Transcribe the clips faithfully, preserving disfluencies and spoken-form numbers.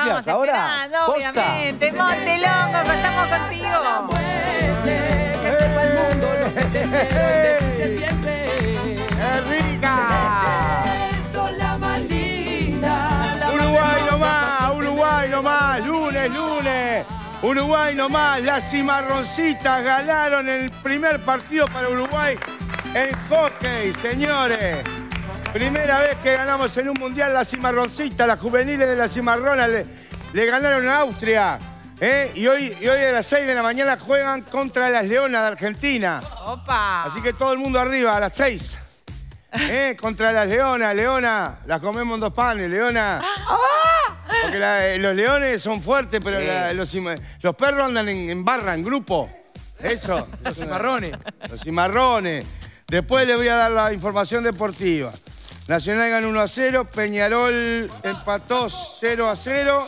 Estamos ahora. esperando, obviamente. Montelongo, estamos contigo. Que sepa el mundo lo que te quiero siempre. ¡Es rica! Son la más linda. La Uruguay nomás, Uruguay nomás, lunes, lunes. Uruguay nomás, las cimarroncitas ganaron el primer partido para Uruguay en hockey, señores. Primera vez que ganamos en un mundial las cimarroncitas, las juveniles de la cimarrona le, le ganaron a Austria. ¿eh? Y, hoy, y hoy a las seis de la mañana juegan contra las Leonas de Argentina. Opa. Así que todo el mundo arriba a las seis. ¿eh? Contra las Leonas, Leona, las comemos en dos panes, Leona. Porque la, los leones son fuertes, pero Sí. la, los, los perros andan en, en barra, en grupo. Eso. Los cimarrones. Los cimarrones. Después les voy a dar la información deportiva. Nacional ganó uno a cero, Peñarol empató cero a cero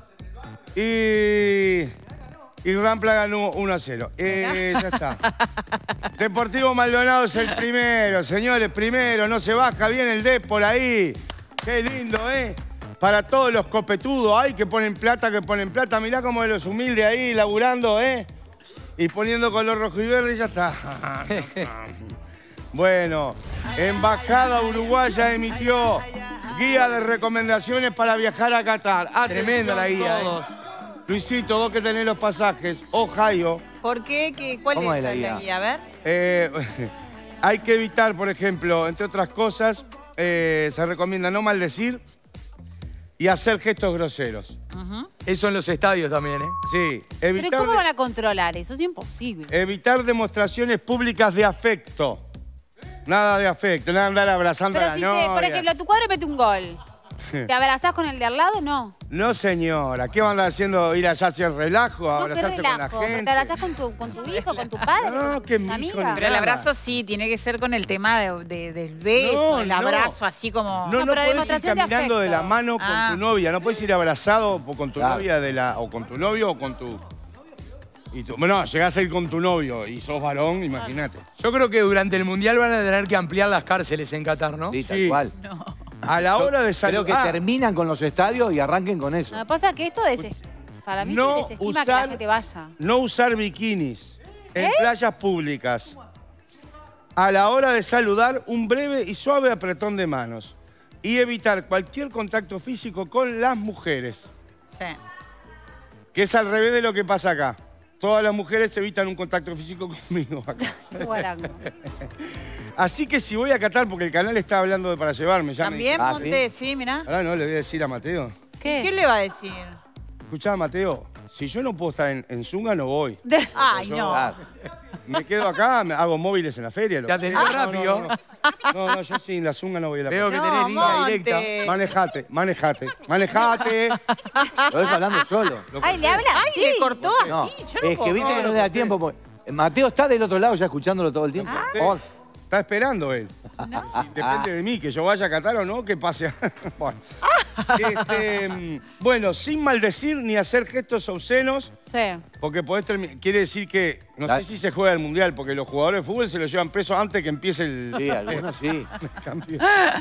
y, y Rampla ganó uno a cero. Eh, ya está. Deportivo Maldonado es el primero, señores, primero. No se baja bien el D por ahí. Qué lindo, ¿eh? Para todos los copetudos, ay, que ponen plata, que ponen plata. Mirá como de los humildes ahí, laburando, ¿eh? Y poniendo color rojo y verde y ya está. Bueno, Embajada Uruguaya emitió guía de recomendaciones para viajar a Qatar. Tremenda la guía, todos. Luisito, vos que tenés los pasajes, Ohio. ¿Por qué? ¿Qué? ¿Cuál ¿Cómo es es la la guía? guía? A ver. Eh, hay que evitar, por ejemplo, entre otras cosas, eh, se recomienda no maldecir y hacer gestos groseros. Uh-huh. Eso en los estadios también, ¿eh? Sí, Pero evitar, ¿cómo van a controlar eso? Es imposible. evitar demostraciones públicas de afecto. Nada de afecto, nada de andar abrazando Pero a la si, novia. te, por ejemplo, tu cuadro mete un gol. ¿Te abrazás con el de al lado? No. No, señora. ¿Qué van a andar haciendo? ¿Ir allá hacia el relajo? ¿A No, qué abrazarse con la relajo. gente? ¿Te abrazás con tu, con tu hijo, con tu padre? No, con que tu mi hijo amiga? ni Pero el nada. abrazo sí, tiene que ser con el tema de, de- del beso, No, el no. abrazo, así como... No, no, No, pero puedes ir demostración de caminando de, la afecto. mano con Ah. tu novia. No puedes ir abrazado o con tu Claro. novia de la, o con tu novio o con tu... Y tú, bueno, llegás a ir con tu novio y sos varón, imagínate. Yo creo que durante el Mundial van a tener que ampliar las cárceles en Qatar, ¿no? Sí, tal Sí. cual. A la hora de Creo salir... que terminan con los estadios y arranquen con eso. Lo que pasa es que esto es... Para mí No desestima que la usar- gente vaya. No usar bikinis en playas públicas. A la hora de saludar, un breve y suave apretón de manos. Y evitar cualquier contacto físico con las mujeres. Sí. Que es al revés de lo que pasa acá. Todas las mujeres evitan un contacto físico conmigo acá. Qué guarango. Así que si voy a Qatar, porque el canal está hablando de para llevarme. Ya me- También, Ah, Monte, sí, mirá. Ahora no le voy a decir a Mateo. ¿Qué? ¿Qué le va a decir? Escuchá, Mateo, si yo no puedo estar en, en Zunga, no voy. Ay, Yo- no. Claro. Me quedo acá, me hago móviles en la feria. lo Te que atendés sea. rápido. No, no, no. No, no, yo sin la Zunga no voy a la Veo playa. que tenés línea directa. Monte. Manejate, manejate, manejate. Lo dejo hablando solo. Ay, le habla Ay, así. le cortó No, así. Yo no es puedo que viste que creer. no le da tiempo. porque Mateo está del otro lado ya escuchándolo todo el tiempo. Oh, Está esperando él. Si depende de mí, que yo vaya a Qatar o no, que pase. Bueno. Este, mm, bueno, sin maldecir ni hacer gestos obscenos, Sí. porque podés terminar. Quiere decir que, no Dale. sé si se juega el mundial, porque los jugadores de fútbol se los llevan presos antes que empiece el, sí, algunos sí. el campeón.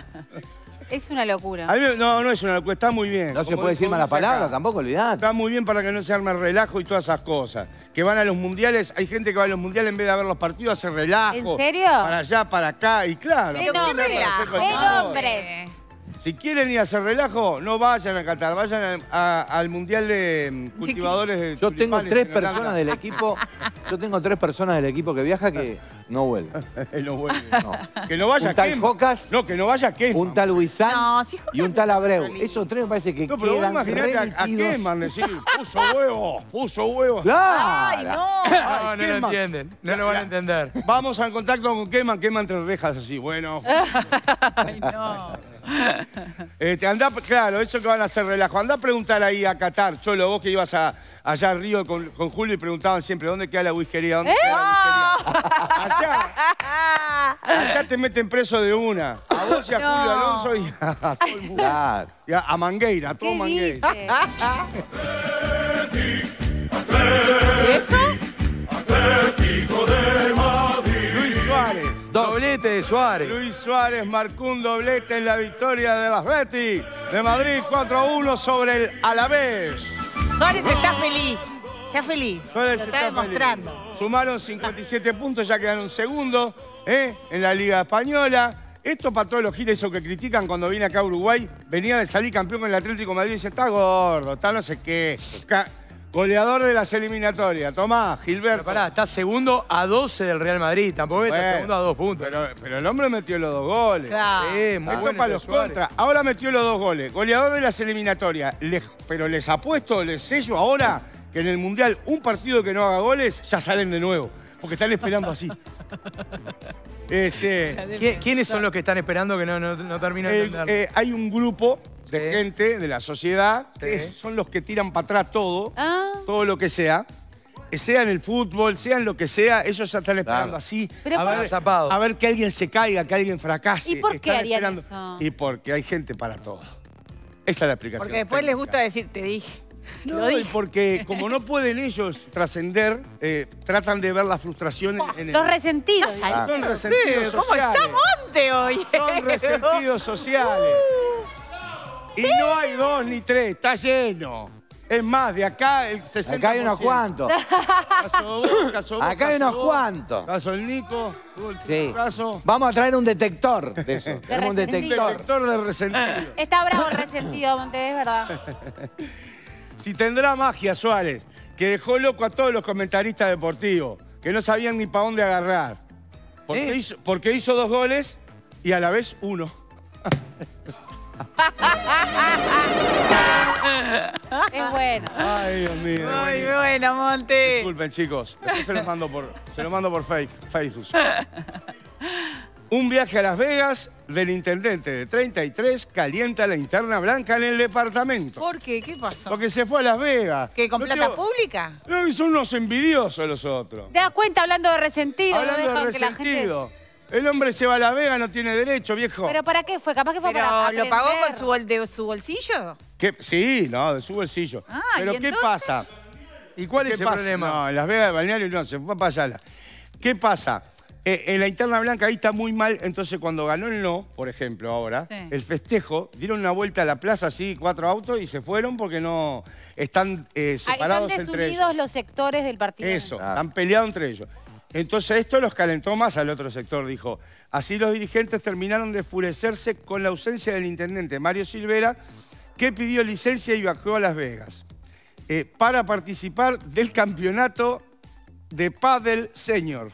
Es una locura. A mí me- no, no es una locura, está muy bien. No se Como puede decir dijo mala Luis acá. palabra tampoco, olvidate. Está muy bien para que no se arme relajo y todas esas cosas. Que van a los mundiales, hay gente que va a los mundiales en vez de ver los partidos, hace relajo. ¿En serio? Para allá, para acá, y claro. ¡Qué aprovechan nombre! para hacer ¡Qué cualquier cosa. nombres! Si quieren ir a hacer relajo, no vayan a Qatar, vayan a- a- al Mundial de mm, Cultivadores de Yo tengo Tulipanes tres en Holanda. personas del equipo. Yo tengo tres personas del equipo que viaja que no vuelven. No vuelven. No. Que no vaya Un tal Kemp. Jocas, No, que no vaya Kemp. un tal Huizán No, si Jocas y un tal es Abreu. lindo. Esos tres me parece que No, pero vos quedan imaginate a, a remitidos. Kemp, decir, puso huevo, puso huevo. ¡Claro! Ay, no. No, no lo Kemp. entienden. No lo van a entender. Vamos al contacto con Keman, Keman entre rejas así, bueno. Ay, no. Este, andá, claro, eso que van a hacer relajo. Andá a preguntar ahí a Qatar, Cholo, vos que ibas a, allá a Río con, con Julio y preguntaban siempre, ¿dónde queda la whiskería? ¿Dónde queda la whiskería? Allá, allá te meten preso de una. A vos y a No. Julio Alonso y a todo el mundo. Claro. Y a, a Mangueira, a todo ¿Qué Mangueira. dice? ¿Eso? Luis Suárez. Doblete de de Suárez. Luis Suárez marcó un doblete en la victoria de las Betis de Madrid cuatro a uno sobre el Alavés. Suárez está feliz. Está feliz. Suárez Lo está está demostrando. feliz. Sumaron cincuenta y siete puntos, ya quedaron segundo ¿eh? en la Liga Española. Esto para todos los giles esos que critican cuando viene acá a Uruguay, venía de salir campeón con el Atlético de Madrid y dice, está gordo, está no sé qué. Ca goleador de las eliminatorias. Tomá, Gilberto. Pero pará, está segundo a doce del Real Madrid. Tampoco Bueno, está segundo a dos puntos. Pero, pero el hombre metió los dos goles. Claro. Sí, muy Esto bueno para el los Suárez. contras. Ahora metió los dos goles. Goleador de las eliminatorias. Les- pero les apuesto, les sello ahora que en el Mundial un partido que no haga goles ya salen de nuevo. Porque están esperando así. este, ¿Qui- ¿Quiénes son los que están esperando que no, no, no terminan de el- entender? eh, hay un grupo de Sí. gente de la sociedad que Sí. son los que tiran para atrás todo, Ah. todo lo que sea. Eh, Sea en el fútbol, sea en lo que sea, ellos ya están esperando Claro. así. Pero a, por- ver, Zapado. a ver que alguien se caiga, que alguien fracase. ¿Y por qué Están harían esperando- eso? Y porque hay gente para todo. Esa es la explicación. Porque después les técnica. gusta decir, te dije. Lo No, y dije. porque como no pueden ellos trascender, eh, tratan de ver la frustración en, en el... Los resentidos. Ay, Son resentidos ¿Cómo sociales. está Monte hoy? Son resentidos sociales. Y no hay dos ni tres, está lleno. Es más, de acá el sesenta por ciento. Acá hay unos cuantos. Caso vos, caso vos, Acá hay caso unos vos, cuantos. Caso el Nico, último Sí. caso. Vamos a traer un detector de eso. Tenemos un resentido. detector. Detector de resentido. Está bravo el resentido, Monte, es verdad. Si tendrá magia Suárez, que dejó loco a todos los comentaristas deportivos, que no sabían ni para dónde agarrar. Porque, ¿Eh? hizo, porque hizo dos goles y a la vez uno. Es bueno. Ay, Dios mío. Muy bueno, Monte. Disculpen, chicos. Después se los mando por, se los mando por fake, Facebook. Un viaje a Las Vegas del intendente de treinta y tres calienta la interna blanca en el departamento. ¿Por qué? ¿Qué pasó? Porque se fue a Las Vegas. ¿Que con No plata te- pública? No, son unos envidiosos los otros. ¿Te das cuenta hablando de resentido? no Hablando de dejan que la gente... resentido. El hombre se va a Las Vegas, no tiene derecho, viejo. ¿Pero para qué fue? Capaz que fue para ¿Pero aprender. lo pagó con su, bol- de su bolsillo? ¿Qué? Sí, no, de su bolsillo. Ah, Pero ¿y ¿qué entonces? pasa? ¿Y cuál ¿Qué es el pasa? problema? No, en Las Vegas de balneario no, se fue para allá. ¿Qué pasa? Eh, en la interna blanca ahí está muy mal, entonces cuando ganó el no, por ejemplo, ahora, Sí. el festejo, dieron una vuelta a la plaza así, cuatro autos, y se fueron porque no están eh, Ah, separados están entre desunidos ellos. los sectores del partido. Eso, Claro. han peleado entre ellos. Entonces esto los calentó más al otro sector, dijo. Así los dirigentes terminaron de enfurecerse con la ausencia del intendente Mario Silvera, que pidió licencia y viajó a Las Vegas eh, para participar del campeonato de pádel senior,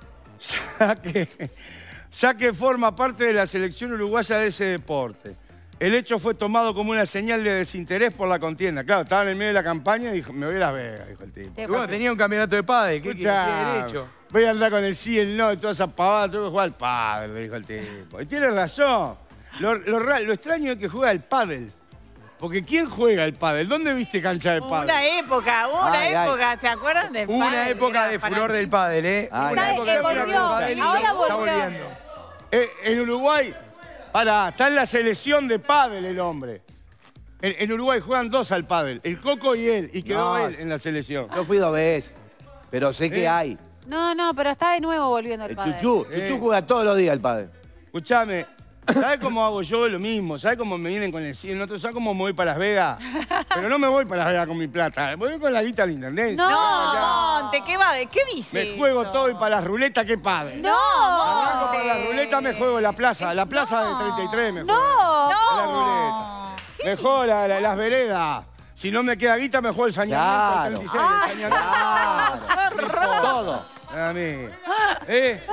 ya que, ya que forma parte de la selección uruguaya de ese deporte. El hecho fue tomado como una señal de desinterés por la contienda. Claro, estaba en el medio de la campaña y dijo, me voy a Las Vegas, dijo el tipo. Sí, Y bueno, tenía un campeonato de pádel. ¿Qué, qué, qué Escuchá, derecho? voy a andar con el sí y el no y toda esa pavada, tengo que jugar al pádel, le dijo el tipo. Y tiene razón. Lo, lo ra- lo extraño es que juega al pádel. Porque ¿quién juega al pádel? ¿Dónde viste cancha de Hubo pádel? una época, hubo una Ay, ay. época, ¿se acuerdan del Hubo una pádel? época Era de para furor mí. del pádel, ¿eh? Ay, Hubo una ay. época de Eh, furor del volvió. pádel y Ahora está volvió. volviendo. Eh, en Uruguay, pará, está en la selección de pádel el hombre. En, en Uruguay juegan dos al pádel, el Coco y él, y quedó No. él en la selección. Yo fui dos veces, pero sé que ¿Eh? hay. No, no, pero está de nuevo volviendo el El padre. Chuchú, Eh. Chuchú juega todos los días el padre. Escuchame, ¿sabes cómo hago yo lo mismo? ¿Sabes cómo me vienen con el cien? ¿No? ¿Sabes cómo me voy para Las Vegas? Pero no me voy para Las Vegas con mi plata, voy con la guita de la intendencia. No. No, Monte, ¿qué va? de- ¿Qué dice Me juego eso? todo y para las ruletas, ¿qué padre? No. Arranco para las ruletas, me juego la plaza, la plaza de treinta y tres me juego. No. La ruleta. Me juego la- la- las veredas. Si no me queda guita, me juego el saneamiento Claro. el treinta y seis, el saneamiento. Claro. Todo. A mí. ¿Eh?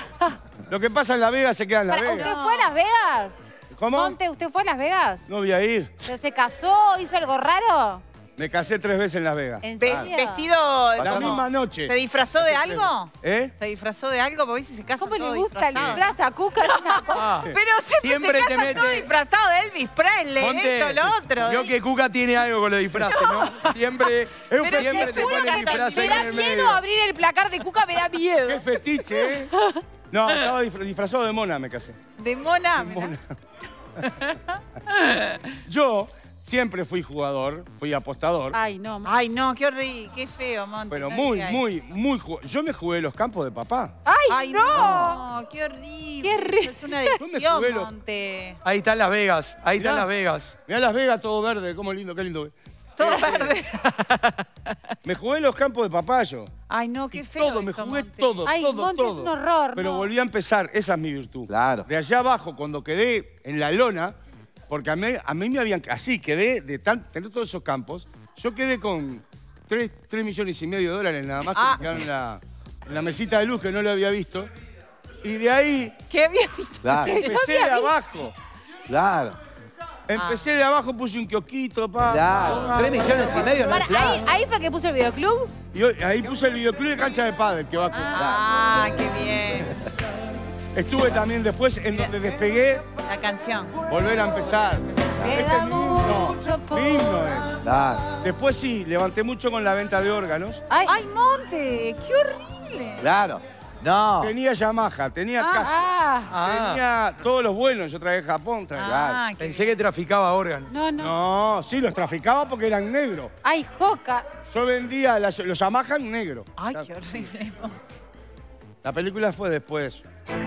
Lo que pasa en La Vega se queda en La Para- ¿Usted Vega. fue a Las Vegas? ¿Cómo? Monte, ¿usted fue a Las Vegas? No voy a ir. ¿Pero se casó? ¿Hizo algo raro? Me casé tres veces en Las Vegas. ¿En Ve- serio? vestido... La ¿cómo? misma noche. ¿Se disfrazó de algo? ¿Eh? ¿Se disfrazó de algo? Porque si se casan ¿Cómo le todos gusta el disfrazados. disfraz a Cuca? Es una cosa. Ah, Pero siempre, Siempre se te casan mete- todos disfrazados de Elvis Presley, Monte, esto, lo otro. vio que Cuca tiene algo con los disfraces, ¿no? Siempre, Pero siempre te te juro pone que el disfraz Me ahí da en el miedo medio. abrir el placar de Cuca, me da miedo. Qué fetiche, ¿eh? No, estaba disfra- disfrazado de mona, me casé. De mona. Mona. Yo Siempre fui jugador, fui apostador. Ay, no. Ay, no, qué horrible, qué feo, Monte. Pero no muy, digas muy, muy... ju- Yo me jugué los campos de papá. ¡Ay, Ay, no! no, qué horrible. Qué horrible. Es una me adicción, jugué lo- Monte. Ahí está Las Vegas, ahí está Mirá. Las Vegas. Mirá Las Vegas, todo verde, cómo lindo, qué lindo. Todo Este, verde. Me jugué los campos de papá yo. Ay, no, qué Y feo todo, me eso, jugué Monte. todo, Ay, todo, Monte, todo. es un horror, Pero no. volví a empezar, esa es mi virtud. Claro. De allá abajo, cuando quedé en la lona, porque a mí, a mí me habían... Así, quedé de tan, tener todos esos campos, yo quedé con tres, tres millones y medio de dólares nada más que Ah. me quedaron en la, en la mesita de luz que no lo había visto. Y de ahí ¿Qué había visto? Claro, empecé de abajo. claro, Empecé de abajo, puse un kiosquito, pa. claro. pa, Tres millones y medio no Para, es nada. ahí, ahí fue que puso el videoclub. Y hoy- ahí puse el videoclub de cancha de pádel que va a comprar. Ah, qué bien. Estuve también después en donde despegué, La canción. volver a empezar. Este es mi himno. Mi himno es. Claro, Después sí, levanté mucho con la venta de órganos. Ay, Ay, Monte, qué horrible. claro. No. Tenía Yamaha, tenía Casio, ah, Ah, tenía todos los buenos. Yo traje Japón, traje... Ah, qué pensé que traficaba órganos. no, no. No, sí, los traficaba porque eran negros. Ay, Joca. Yo vendía las- los Yamaha en negro. Ay, qué horrible, Monte. La película fue después.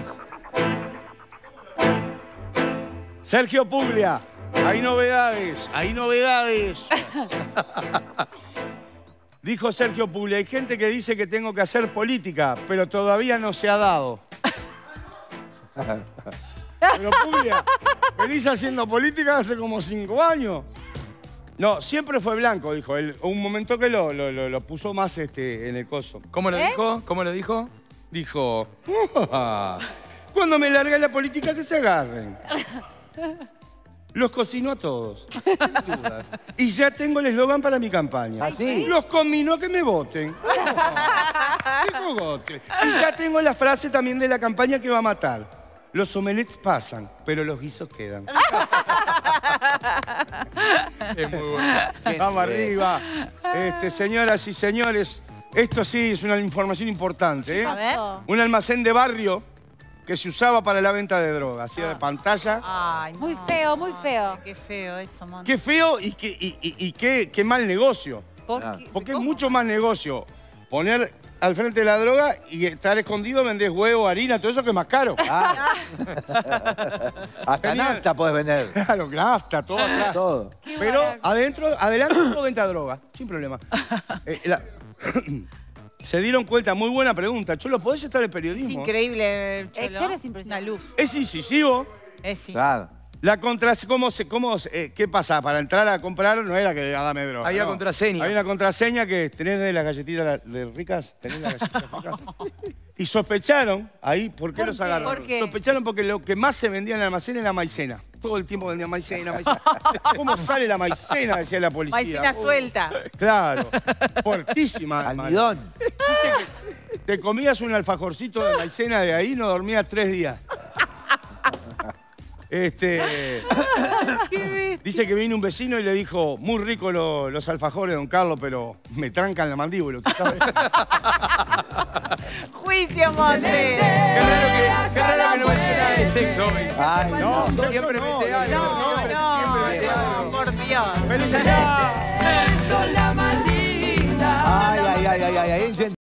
Sergio Puglia, hay novedades, hay novedades. Dijo Sergio Puglia, hay gente que dice que tengo que hacer política, pero todavía no se ha dado. Pero Puglia, venís haciendo política hace como cinco años. No, siempre fue blanco, dijo él. Un momento que lo, lo- lo- lo puso más este, en el coso. ¿Cómo lo ¿Eh? dijo? ¿Cómo lo dijo? Dijo, cuando me largue la política que se agarren. Los cocino a todos, sin dudas. Y ya tengo el eslogan para mi campaña. ¿Ah, sí? Los combino a que me voten. ¡Qué cogote! Y ya tengo la frase también de la campaña que va a matar. Los omelets pasan, pero los guisos quedan. Es muy bueno. Vamos arriba. Este, señoras y señores, esto sí es una información importante, ¿eh? A ver. Un almacén de barrio que se usaba para la venta de drogas. Hacía de pantalla. Ay, no. Muy feo, muy feo. Qué feo eso, Monte. Qué feo y qué, y, y- y qué, qué mal negocio. ¿Por Claro. qué? Porque es ¿Cómo? mucho más negocio poner al frente de la droga y estar escondido, vendés huevo, harina, todo eso que es más caro. Ah. Hasta Tenía- nafta puedes vender. Claro, nafta, todo atrás. Todo. Qué Pero barato. adentro, adelante, todo venta droga, sin problema. Eh, la- Se dieron cuenta, muy buena pregunta. Cholo, ¿podés estar en Es periodismo? increíble, el El Cholo. Cholo es impresionante. Una luz. Es incisivo. Es sí. Claro. La contra... ¿Cómo se, cómo, se- eh, ¿Qué pasa? Para entrar a comprar no era que ah, dame droga. Había no. contraseña. Había una contraseña que tenés de las galletitas de ricas. ¿Tenés las galletitas ricas? Y sospecharon, ahí, ¿por qué ¿Por los qué? agarraron? ¿Por qué? Sospecharon porque lo que más se vendía en el almacén era maicena. Todo el tiempo vendían maicena, maicena. ¿Cómo sale la maicena? Decía la policía. Maicena Oh, suelta. Claro, fuertísima. Almidón. Dice que te comías un alfajorcito de maicena de ahí y no dormías tres días. Este, dice que vino un vecino y le dijo, muy rico lo- los alfajores, don Carlos, pero me trancan la mandíbula. ¿Usted sabe? Juicio, Monte. Qué raro que, qué raro que no mete nada de sexo hoy. Ay, no. Siempre no, mete no, algo. No, siempre, siempre mete algo. no, por Dios. ¡Felicidades! Son la más linda. Ay, ay, ay, ay, ay, ay.